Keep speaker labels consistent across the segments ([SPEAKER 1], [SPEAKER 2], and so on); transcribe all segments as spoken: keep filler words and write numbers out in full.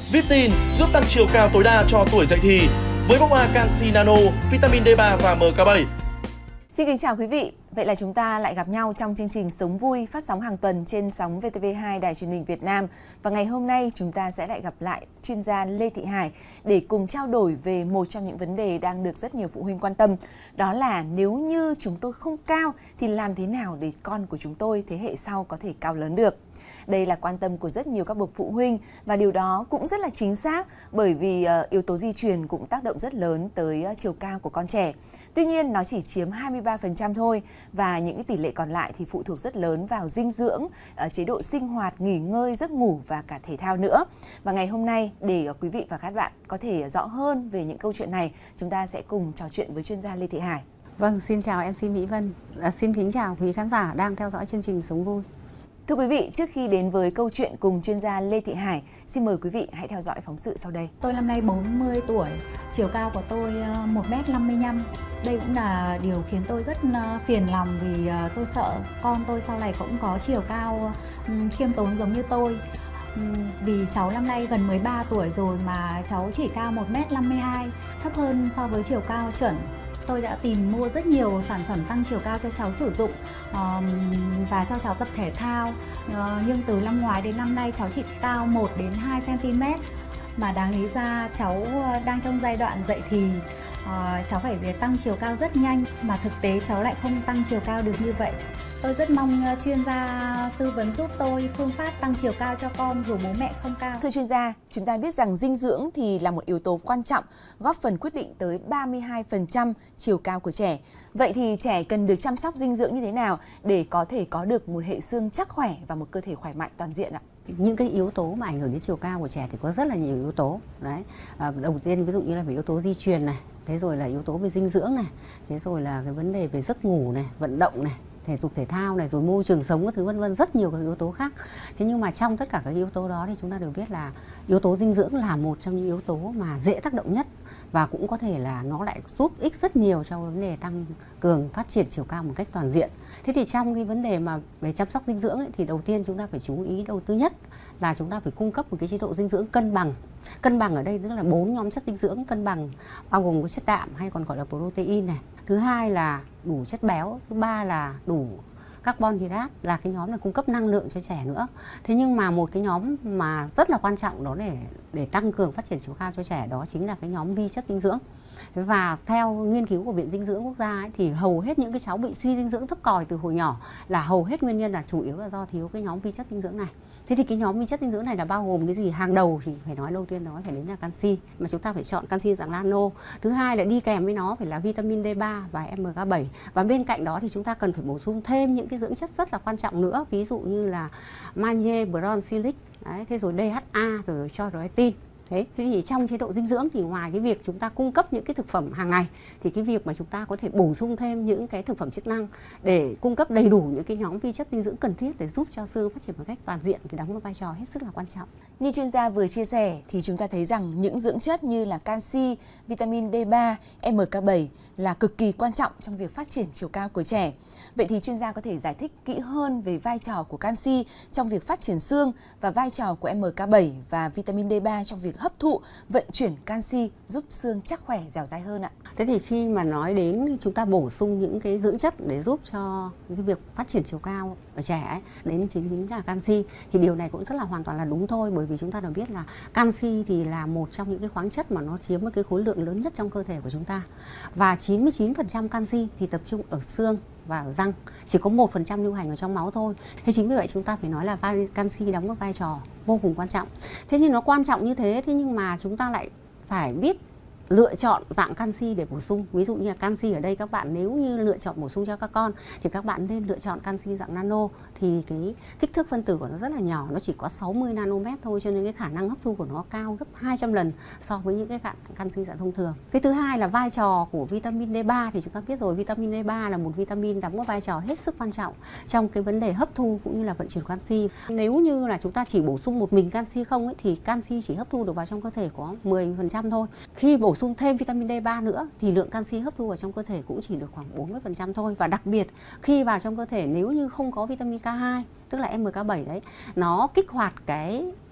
[SPEAKER 1] Vitin giúp tăng chiều cao tối đa cho tuổi dậy thì với bông hoa canxi nano, vitamin D ba và em ca bảy.
[SPEAKER 2] Xin kính chào quý vị. Vậy là chúng ta lại gặp nhau trong chương trình Sống Vui phát sóng hàng tuần trên sóng vê tê vê hai Đài Truyền hình Việt Nam. Và ngày hôm nay chúng ta sẽ lại gặp lại chuyên gia Lê Thị Hải để cùng trao đổi về một trong những vấn đề đang được rất nhiều phụ huynh quan tâm. Đó là nếu như chúng tôi không cao thì làm thế nào để con của chúng tôi thế hệ sau có thể cao lớn được. Đây là quan tâm của rất nhiều các bậc phụ huynh và điều đó cũng rất là chính xác bởi vì uh, yếu tố di truyền cũng tác động rất lớn tới uh, chiều cao của con trẻ. Tuy nhiên nó chỉ chiếm hai mươi ba phần trăm thôi và những cái tỷ lệ còn lại thì phụ thuộc rất lớn vào dinh dưỡng, uh, chế độ sinh hoạt, nghỉ ngơi, giấc ngủ và cả thể thao nữa. Và ngày hôm nay để uh, quý vị và các bạn có thể rõ hơn về những câu chuyện này, chúng ta sẽ cùng trò chuyện với chuyên gia Lê Thị Hải.
[SPEAKER 3] Vâng, xin chào em xê Mỹ Vân, à, xin kính chào quý khán giả đang theo dõi chương trình Sống Vui.
[SPEAKER 2] Thưa quý vị, trước khi đến với câu chuyện cùng chuyên gia Lê Thị Hải, xin mời quý vị hãy theo dõi phóng sự sau đây.
[SPEAKER 4] Tôi năm nay bốn mươi tuổi, chiều cao của tôi một mét năm mươi lăm. Đây cũng là điều khiến tôi rất phiền lòng vì tôi sợ con tôi sau này cũng có chiều cao khiêm tốn giống như tôi. Vì cháu năm nay gần mười ba tuổi rồi mà cháu chỉ cao một mét năm mươi hai, thấp hơn so với chiều cao chuẩn. Tôi đã tìm mua rất nhiều sản phẩm tăng chiều cao cho cháu sử dụng uh, và cho cháu tập thể thao. Uh, nhưng từ năm ngoái đến năm nay cháu chỉ cao một đến hai xăng ti mét. Mà đáng lý ra cháu đang trong giai đoạn dậy thì uh, cháu phải tăng chiều cao rất nhanh. Mà thực tế cháu lại không tăng chiều cao được như vậy. Tôi rất mong chuyên gia tư vấn giúp tôi phương pháp tăng chiều cao cho con dù bố mẹ không cao.
[SPEAKER 2] Thưa chuyên gia, chúng ta biết rằng dinh dưỡng thì là một yếu tố quan trọng, góp phần quyết định tới ba mươi hai phần trăm chiều cao của trẻ. Vậy thì trẻ cần được chăm sóc dinh dưỡng như thế nào để có thể có được một hệ xương chắc khỏe và một cơ thể khỏe mạnh toàn diện ạ?
[SPEAKER 3] Những cái yếu tố mà ảnh hưởng đến chiều cao của trẻ thì có rất là nhiều yếu tố. Đấy. À, đầu tiên ví dụ như là về yếu tố di truyền này, thế rồi là yếu tố về dinh dưỡng này, thế rồi là cái vấn đề về giấc ngủ này, vận động này, thể dục thể thao này, rồi môi trường sống các thứ vân vân, rất nhiều các yếu tố khác. Thế nhưng mà trong tất cả các yếu tố đó thì chúng ta đều biết là yếu tố dinh dưỡng là một trong những yếu tố mà dễ tác động nhất và cũng có thể là nó lại giúp ích rất nhiều trong vấn đề tăng cường phát triển chiều cao một cách toàn diện. Thế thì trong cái vấn đề mà về chăm sóc dinh dưỡng ấy, thì đầu tiên chúng ta phải chú ý đầu tư nhất là chúng ta phải cung cấp một cái chế độ dinh dưỡng cân bằng. Cân bằng ở đây tức là bốn nhóm chất dinh dưỡng cân bằng, bao gồm có chất đạm hay còn gọi là protein này. Thứ hai là đủ chất béo, thứ ba là đủ carbon hydrate, là cái nhóm này cung cấp năng lượng cho trẻ nữa. Thế nhưng mà một cái nhóm mà rất là quan trọng đó để để tăng cường phát triển chiều cao cho trẻ đó chính là cái nhóm vi chất dinh dưỡng. Và theo nghiên cứu của Viện Dinh dưỡng Quốc gia ấy, thì hầu hết những cái cháu bị suy dinh dưỡng thấp còi từ hồi nhỏ là hầu hết nguyên nhân là chủ yếu là do thiếu cái nhóm vi chất dinh dưỡng này. Thế thì cái nhóm vi chất dinh dưỡng này là bao gồm cái gì? Hàng đầu thì phải nói đầu tiên đó phải đến là canxi, mà chúng ta phải chọn canxi dạng nano. Thứ hai là đi kèm với nó phải là vitamin D ba và em ca bảy. Và bên cạnh đó thì chúng ta cần phải bổ sung thêm những cái dưỡng chất rất là quan trọng nữa, ví dụ như là magie, boron, silic, đấy, thế rồi đê hát a, rồi chondroitin. Thế thì trong chế độ dinh dưỡng thì ngoài cái việc chúng ta cung cấp những cái thực phẩm hàng ngày thì cái việc mà chúng ta có thể bổ sung thêm những cái thực phẩm chức năng để cung cấp đầy đủ những cái nhóm vi chất dinh dưỡng cần thiết để giúp cho xương phát triển một cách toàn diện thì đóng một vai trò hết sức là quan trọng.
[SPEAKER 2] Như chuyên gia vừa chia sẻ thì chúng ta thấy rằng những dưỡng chất như là canxi, vitamin D ba, em ca bảy là cực kỳ quan trọng trong việc phát triển chiều cao của trẻ. Vậy thì chuyên gia có thể giải thích kỹ hơn về vai trò của canxi trong việc phát triển xương và vai trò của em ca bảy và vitamin D ba trong việc hấp thụ, vận chuyển canxi giúp xương chắc khỏe, dẻo dai hơn ạ?
[SPEAKER 3] Thế thì khi mà nói đến chúng ta bổ sung những cái dưỡng chất để giúp cho cái việc phát triển chiều cao ở trẻ ấy, đến chính chính là canxi, thì điều này cũng rất là hoàn toàn là đúng thôi, bởi vì chúng ta đã biết là canxi thì là một trong những cái khoáng chất mà nó chiếm một cái khối lượng lớn nhất trong cơ thể của chúng ta. Và chín mươi chín phần trăm canxi thì tập trung ở xương và ở răng, chỉ có một phần trăm lưu hành ở trong máu thôi. Thế chính vì vậy chúng ta phải nói là canxi đóng một vai trò vô cùng quan trọng. Thế nhưng nó quan trọng như thế, thế nhưng mà chúng ta lại phải biết lựa chọn dạng canxi để bổ sung. Ví dụ như là canxi ở đây các bạn nếu như lựa chọn bổ sung cho các con thì các bạn nên lựa chọn canxi dạng nano, thì cái kích thước phân tử của nó rất là nhỏ, nó chỉ có sáu mươi nanomet thôi, cho nên cái khả năng hấp thu của nó cao gấp hai trăm lần so với những cái canxi dạng thông thường. Cái thứ hai là vai trò của vitamin D ba, thì chúng ta biết rồi, vitamin D ba là một vitamin đóng một vai trò hết sức quan trọng trong cái vấn đề hấp thu cũng như là vận chuyển canxi. Nếu như là chúng ta chỉ bổ sung một mình canxi không ấy, thì canxi chỉ hấp thu được vào trong cơ thể có mười phần trăm thôi. Khi bổ sung thêm vitamin D ba nữa thì lượng canxi hấp thu vào trong cơ thể cũng chỉ được khoảng bốn mươi phần trăm thôi. Và đặc biệt khi vào trong cơ thể nếu như không có vitamin K hai, tức là em ca bảy đấy, nó kích hoạt cái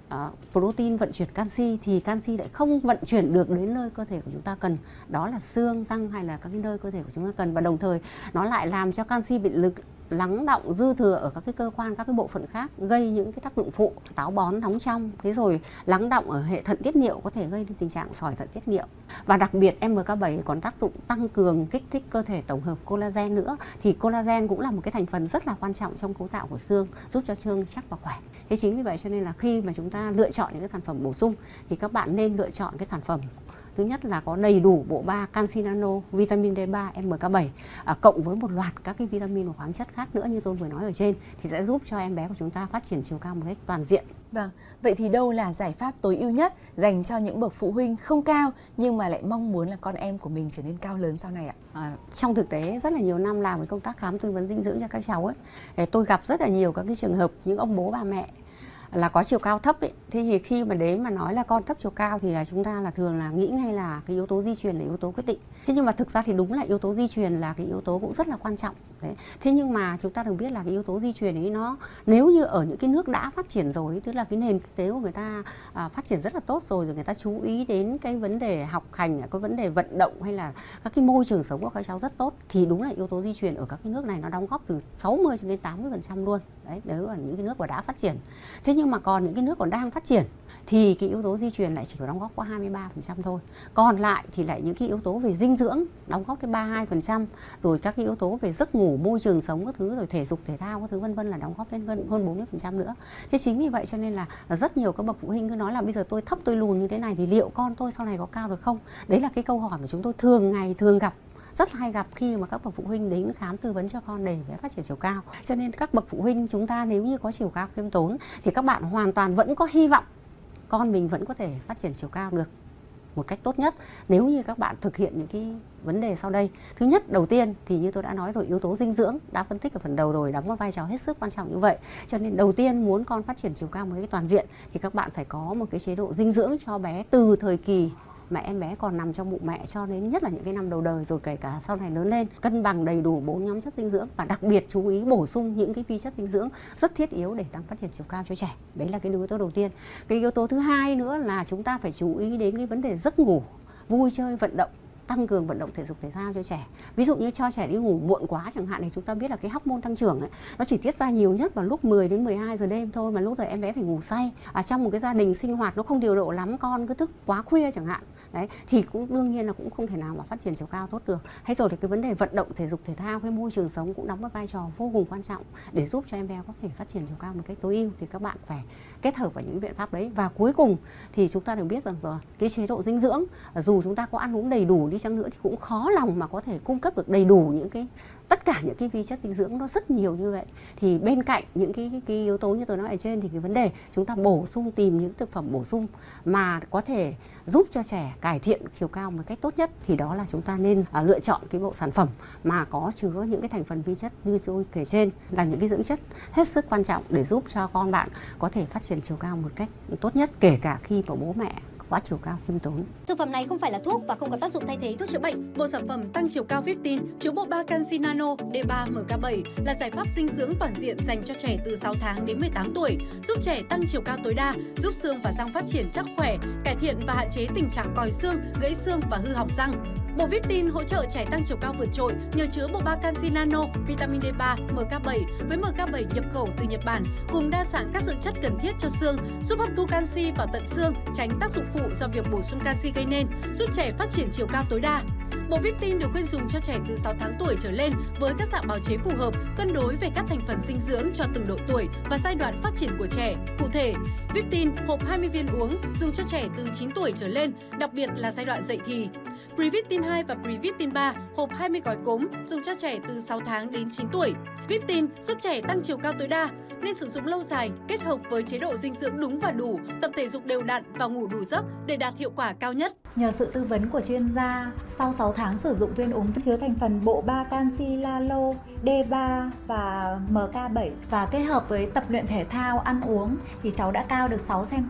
[SPEAKER 3] uh, protein vận chuyển canxi thì canxi lại không vận chuyển được đến nơi cơ thể của chúng ta cần, đó là xương, răng hay là các cái nơi cơ thể của chúng ta cần, và đồng thời nó lại làm cho canxi bị lực lắng đọng dư thừa ở các cái cơ quan, các cái bộ phận khác, gây những cái tác dụng phụ, táo bón, nóng trong, thế rồi lắng đọng ở hệ thận tiết niệu, có thể gây đến tình trạng sỏi thận tiết niệu. Và đặc biệt em ca bảy còn tác dụng tăng cường kích thích cơ thể tổng hợp collagen nữa, thì collagen cũng là một cái thành phần rất là quan trọng trong cấu tạo của xương, giúp cho xương chắc và khỏe. Thế chính vì vậy cho nên là khi mà chúng ta lựa chọn những cái sản phẩm bổ sung thì các bạn nên lựa chọn cái sản phẩm thứ nhất là có đầy đủ bộ ba canxi nano, vitamin D ba, em ca bảy, à, cộng với một loạt các cái vitamin và khoáng chất khác nữa như tôi vừa nói ở trên, thì sẽ giúp cho em bé của chúng ta phát triển chiều cao một cách toàn diện.
[SPEAKER 2] Vâng, vậy thì đâu là giải pháp tối ưu nhất dành cho những bậc phụ huynh không cao nhưng mà lại mong muốn là con em của mình trở nên cao lớn sau này ạ?
[SPEAKER 3] À, trong thực tế rất là nhiều năm làm với công tác khám tư vấn dinh dưỡng cho các cháu ấy, tôi gặp rất là nhiều các cái trường hợp những ông bố bà mẹ là có chiều cao thấp ấy. Thế thì khi mà đến mà nói là con thấp chiều cao thì là chúng ta là thường là nghĩ ngay là cái yếu tố di truyền là yếu tố quyết định. Thế nhưng mà thực ra thì đúng là yếu tố di truyền là cái yếu tố cũng rất là quan trọng. Đấy. Thế nhưng mà chúng ta được biết là cái yếu tố di truyền ấy nó nếu như ở những cái nước đã phát triển rồi, tức là cái nền kinh tế của người ta à, phát triển rất là tốt rồi, rồi người ta chú ý đến cái vấn đề học hành, cái vấn đề vận động hay là các cái môi trường sống của các cháu rất tốt, thì đúng là yếu tố di truyền ở các cái nước này nó đóng góp từ sáu mươi cho đến tám mươi phần trăm luôn. Đấy, đấy là những cái nước mà đã phát triển. Thế nhưng mà còn những cái nước còn đang phát triển thì cái yếu tố di truyền lại chỉ có đóng góp có hai mươi ba phần trăm thôi. Còn lại thì lại những cái yếu tố về dinh dưỡng đóng góp tới ba mươi hai phần trăm, rồi các cái yếu tố về giấc ngủ, môi trường sống các thứ, rồi thể dục thể thao các thứ vân vân là đóng góp lên hơn bốn mươi phần trăm nữa. Thế chính vì vậy cho nên là rất nhiều các bậc phụ huynh cứ nói là bây giờ tôi thấp tôi lùn như thế này thì liệu con tôi sau này có cao được không? Đấy là cái câu hỏi mà chúng tôi thường ngày thường gặp, rất hay gặp khi mà các bậc phụ huynh đến khám tư vấn cho con để phát triển chiều cao. Cho nên các bậc phụ huynh chúng ta nếu như có chiều cao khiêm tốn thì các bạn hoàn toàn vẫn có hy vọng con mình vẫn có thể phát triển chiều cao được một cách tốt nhất nếu như các bạn thực hiện những cái vấn đề sau đây. Thứ nhất, đầu tiên thì như tôi đã nói rồi, yếu tố dinh dưỡng đã phân tích ở phần đầu rồi, đóng một vai trò hết sức quan trọng như vậy. Cho nên đầu tiên muốn con phát triển chiều cao một cái toàn diện thì các bạn phải có một cái chế độ dinh dưỡng cho bé từ thời kỳ mà em bé còn nằm trong bụng mẹ cho đến nhất là những cái năm đầu đời, rồi kể cả sau này lớn lên, cân bằng đầy đủ bốn nhóm chất dinh dưỡng và đặc biệt chú ý bổ sung những cái vi chất dinh dưỡng rất thiết yếu để tăng phát triển chiều cao cho trẻ. Đấy là cái yếu tố đầu tiên. Cái yếu tố thứ hai nữa là chúng ta phải chú ý đến cái vấn đề giấc ngủ, vui chơi, vận động, tăng cường vận động thể dục thể thao cho trẻ. Ví dụ như cho trẻ đi ngủ muộn quá chẳng hạn thì chúng ta biết là cái hormone tăng trưởng ấy, nó chỉ tiết ra nhiều nhất vào lúc mười đến mười hai giờ đêm thôi, mà lúc này em bé phải ngủ say. À, trong một cái gia đình sinh hoạt nó không điều độ lắm, con cứ thức quá khuya chẳng hạn. Đấy, thì cũng đương nhiên là cũng không thể nào mà phát triển chiều cao tốt được. Hay rồi thì cái vấn đề vận động thể dục thể thao, cái môi trường sống cũng đóng một vai trò vô cùng quan trọng để giúp cho em bé có thể phát triển chiều cao một cách tối ưu, thì các bạn phải kết hợp vào những biện pháp đấy. Và cuối cùng thì chúng ta được biết rằng rồi cái chế độ dinh dưỡng, dù chúng ta có ăn uống đầy đủ đi chăng nữa thì cũng khó lòng mà có thể cung cấp được đầy đủ những cái tất cả những cái vi chất dinh dưỡng nó rất nhiều như vậy. Thì bên cạnh những cái, cái, cái yếu tố như tôi nói ở trên thì cái vấn đề chúng ta bổ sung, tìm những thực phẩm bổ sung mà có thể giúp cho trẻ cải thiện chiều cao một cách tốt nhất, thì đó là chúng ta nên à, lựa chọn cái bộ sản phẩm mà có chứa những cái thành phần vi chất như tôi kể trên, là những cái dưỡng chất hết sức quan trọng để giúp cho con bạn có thể phát triển chiều cao một cách tốt nhất, kể cả khi có bố mẹ quá chiều cao khiêm tốn.
[SPEAKER 5] Thực phẩm này không phải là thuốc và không có tác dụng thay thế thuốc chữa bệnh. Bộ sản phẩm tăng chiều cao Viptin chứa bộ ba canxi nano, D ba, em ca bảy là giải pháp dinh dưỡng toàn diện dành cho trẻ từ sáu tháng đến mười tám tuổi, giúp trẻ tăng chiều cao tối đa, giúp xương và răng phát triển chắc khỏe, cải thiện và hạn chế tình trạng còi xương, gãy xương và hư hỏng răng. Bộ Viptin hỗ trợ trẻ tăng chiều cao vượt trội nhờ chứa bộ ba canxi nano, vitamin D ba, em ca bảy với em ca bảy nhập khẩu từ Nhật Bản cùng đa dạng các dưỡng chất cần thiết cho xương, giúp hấp thu canxi vào tận xương, tránh tác dụng phụ do việc bổ sung canxi gây nên, giúp trẻ phát triển chiều cao tối đa. Bộ Viptin được khuyên dùng cho trẻ từ sáu tháng tuổi trở lên với các dạng bào chế phù hợp, cân đối về các thành phần dinh dưỡng cho từng độ tuổi và giai đoạn phát triển của trẻ. Cụ thể, Viptin hộp hai mươi viên uống dùng cho trẻ từ chín tuổi trở lên, đặc biệt là giai đoạn dậy thì. Previptin hai và Previptin ba hộp hai mươi gói cốm dùng cho trẻ từ sáu tháng đến chín tuổi. Viptin giúp trẻ tăng chiều cao tối đa, nên sử dụng lâu dài kết hợp với chế độ dinh dưỡng đúng và đủ, tập thể dục đều đặn và ngủ đủ giấc để đạt hiệu quả cao nhất.
[SPEAKER 4] Nhờ sự tư vấn của chuyên gia, sau sáu tháng sử dụng viên uống chứa thành phần bộ ba canxi nano, D ba và em ca bảy và kết hợp với tập luyện thể thao, ăn uống thì cháu đã cao được sáu xăng ti mét.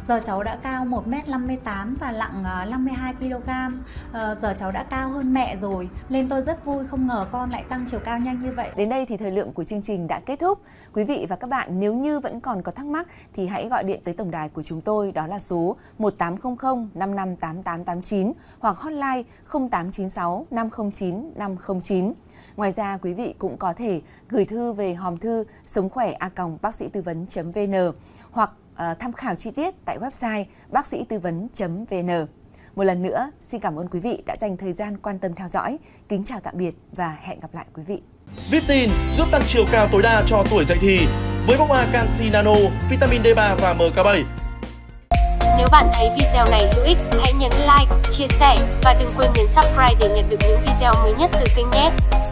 [SPEAKER 4] Giờ cháu đã cao một mét năm mươi tám và nặng năm mươi hai ki lô gam. À, giờ cháu đã cao hơn mẹ rồi. Nên tôi rất vui, không ngờ con lại tăng chiều cao nhanh như vậy.
[SPEAKER 2] Đến đây thì thời lượng của chương trình đã kết thúc. Quý vị và các bạn nếu như vẫn còn có thắc mắc thì hãy gọi điện tới tổng đài của chúng tôi, đó là số một tám không không năm năm tám tám tám chín hoặc hotline không tám chín sáu năm không chín năm không chín. Ngoài ra quý vị cũng có thể gửi thư về hòm thư sống khỏe a còng bác sĩ tư vấn chấm vn hoặc uh, tham khảo chi tiết tại website bác sĩ tư vấn chấm vn. Một lần nữa, xin cảm ơn quý vị đã dành thời gian quan tâm theo dõi. Kính chào tạm biệt và hẹn gặp lại quý vị.
[SPEAKER 1] vê i pê tin giúp tăng chiều cao tối đa cho tuổi dậy thì với bông hoa canxi nano, vitamin D ba và M K bảy.
[SPEAKER 6] Nếu bạn thấy video này hữu ích, hãy nhấn like, chia sẻ và đừng quên nhấn subscribe để nhận được những video mới nhất từ kênh nhé.